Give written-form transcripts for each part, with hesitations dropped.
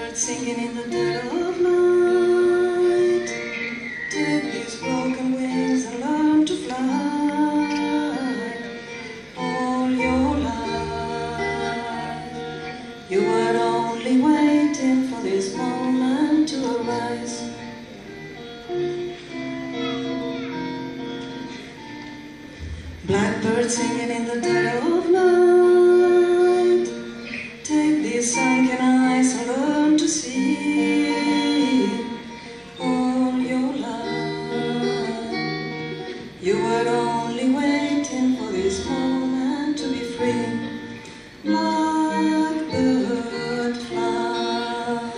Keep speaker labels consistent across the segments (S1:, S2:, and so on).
S1: Blackbird singing in the dead of night. Take these broken wings and learn to fly. All your life you were only waiting for this moment to arise. Blackbird singing in the dead of night. Take these sunken eyes and learn to see. All your life you were only waiting for this moment to be free. Blackbird fly,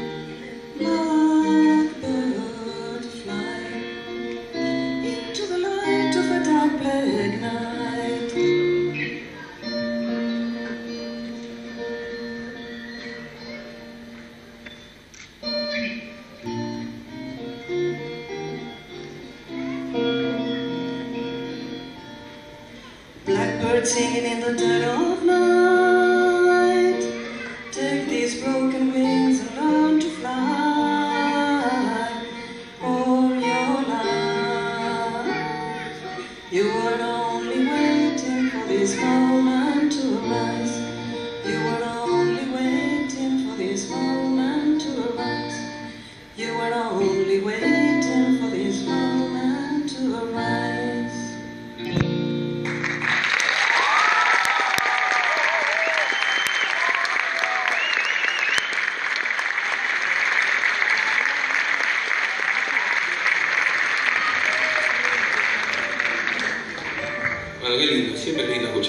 S1: blackbird fly into the light of a dark black night. Blackbird singing in the dead of night. Take these broken wings and learn to fly. All your life you were only waiting for this moment to arise. You were only waiting for this moment to arise. You were only waiting for this moment to arise.
S2: Bueno, qué lindo, siempre es lindo escuchar.